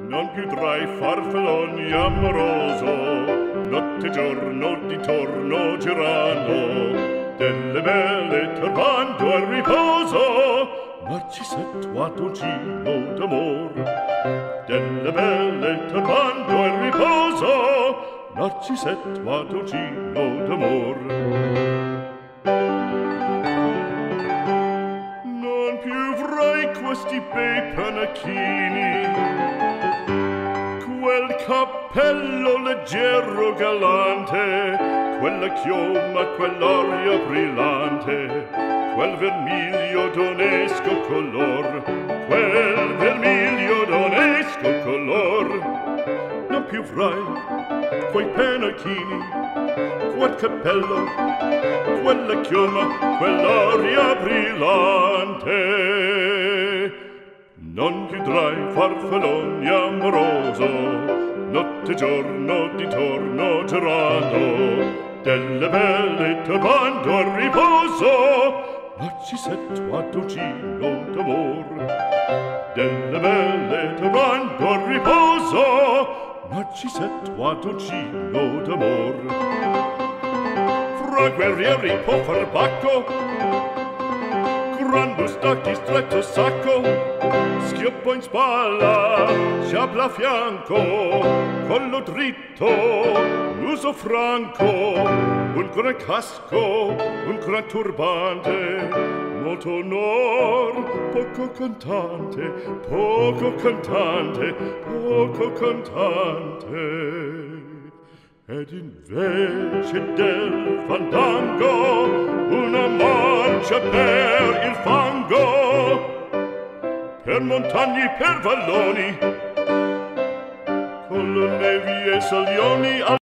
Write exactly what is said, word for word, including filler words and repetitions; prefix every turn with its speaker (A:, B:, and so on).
A: non più tra i farfalloni amoroso, notte e giorno d'intorno girando, delle belle turbando al riposo, Narcisetto a dolcino d'amor. Delle belle turbando al riposo, Narcisetto a dolcino d'amor. Non più avrai questi bei panacchini, quel cappello leggero galante, quella chioma, quell'aria brillante, quel vermiglio d'onesco color, quel vermiglio d'onesco color. Non più avrai quei pennacchini, quel cappello, quella chioma, quell'aria brillante. Non più tra i farfalloni amoroso, notte e giorno d'intorno girando, delle belle turbando al riposo, Narcisetto a dolcino d'amor. Delle belle turbando al riposo, Narcisetto a dolcino d'amor. Fra guerrieri può far bacco, gran bustacchi stretto sacco, schioppo in spalla, sciabla a fianco, collo dritto, muso franco, un gran casco, un gran turbante, molto onor, poco cantante, poco cantante, poco cantante. Ed invece del fandango una marcia per il fango, per montagne, per valloni, con le nevi e salioni.